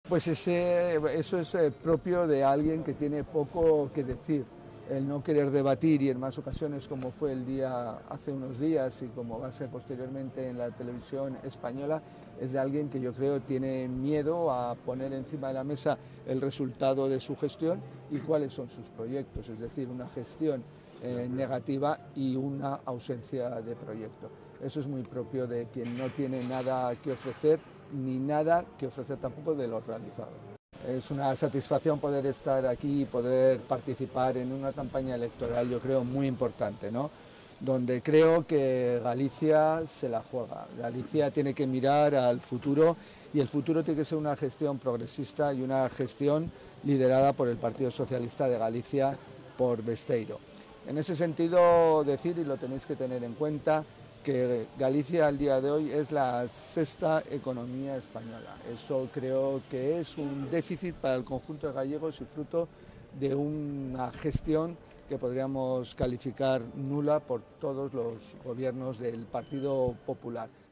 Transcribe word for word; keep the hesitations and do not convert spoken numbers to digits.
Pues ese, eso es eh, propio de alguien que tiene poco que decir. El no querer debatir, y en más ocasiones, como fue el día hace unos días y como va a ser posteriormente en la televisión española, es de alguien que yo creo tiene miedo a poner encima de la mesa el resultado de su gestión y cuáles son sus proyectos, es decir, una gestión eh, negativa y una ausencia de proyecto. Eso es muy propio de quien no tiene nada que ofrecer, ni nada que ofrecer tampoco de lo realizado. Es una satisfacción poder estar aquí y poder participar en una campaña electoral, yo creo, muy importante, ¿no? Donde creo que Galicia se la juega. Galicia tiene que mirar al futuro y el futuro tiene que ser una gestión progresista y una gestión liderada por el Partido Socialista de Galicia, por Besteiro. En ese sentido, decir, y lo tenéis que tener en cuenta, que Galicia al día de hoy es la sexta economía española. Eso creo que es un déficit para el conjunto de gallegos y fruto de una gestión que podríamos calificar nula por todos los gobiernos del Partido Popular.